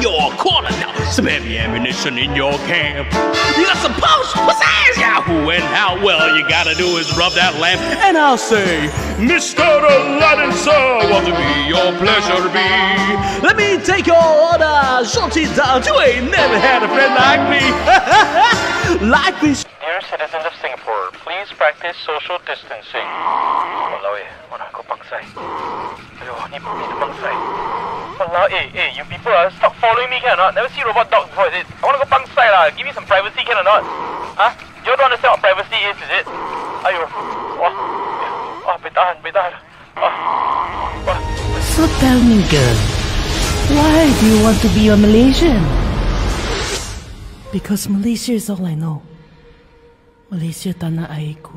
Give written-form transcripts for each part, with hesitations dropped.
your corner now. Some heavy ammunition in your camp. You got some post pizzazz, Yahoo, and how well you gotta do is rub that lamp. And I'll say, Mr. Aladdin, sir, what to be your pleasure to be. Let me take your order, shorty down. You ain't never had a friend like me. Like this. Dear citizens of Singapore, please practice social distancing. Walao wanna go bangsai. Ayo, need to bangsai. Walao, you people stop following me, can or not? Never see robot dog before, is it? I wanna go bangsai lah. Give me some privacy, can or not? Huh? You don't understand what privacy is it? Ayo, betahan. So tell me, girl, why do you want to be a Malaysian? Because Malaysia is all I know. Malaysia tanah airku.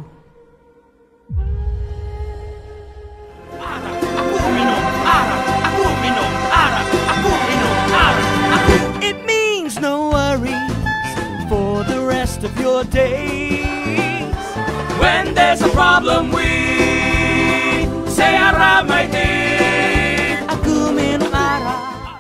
It means no worries for the rest of your days. When there's a problem, we say ara my day. Aku minum ara.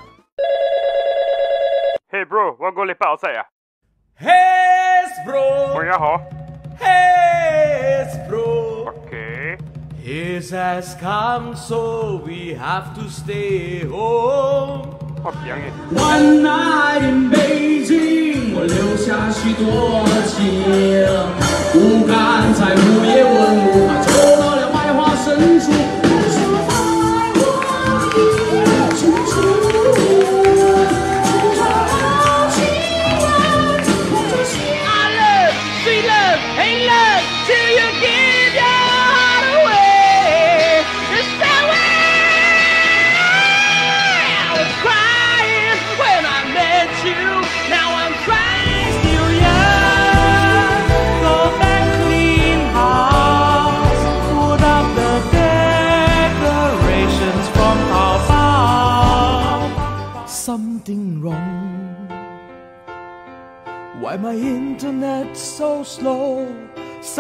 Hey bro, wanna go lepak outside ah? Yes, bro. Oh yeah, ho. Yes, bro. Okay. His has come, so we have to stay home. 我平嘅。 One night in Beijing， 我留下许多情，不敢在午夜问路，怕走到了百花深处。 Something wrong. Why my internet so slow?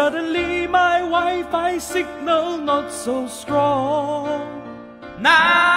Suddenly my Wi-Fi signal not so strong. Now